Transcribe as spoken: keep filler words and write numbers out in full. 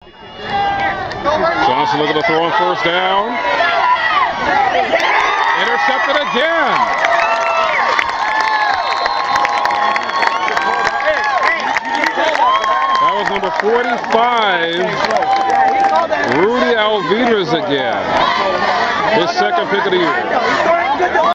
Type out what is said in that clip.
Johnson looking to throw on first down. Intercepted again. That was number forty-five, Rudy Alvidrez again. His second pick of the year.